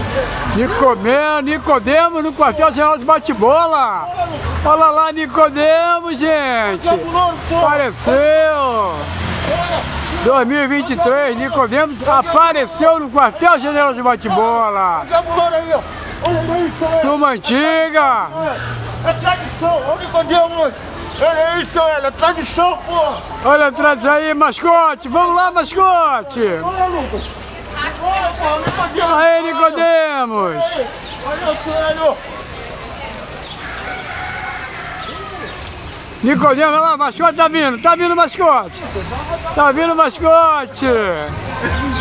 Nicodemos no quartel-general de bate-bola. Olha lá, Nicodemos, gente. Apareceu. 2023, Nicodemos apareceu no quartel-general de bate-bola. Turma antiga. É tradição, ô Nicodemos. É isso, é tradição, pô. Olha atrás aí, mascote. Vamos lá, mascote. Olha, Lucas. Aí, Nicodemos. Olha o sério. Nicodemos, olha lá, mascote tá vindo mascote. Tá vindo mascote.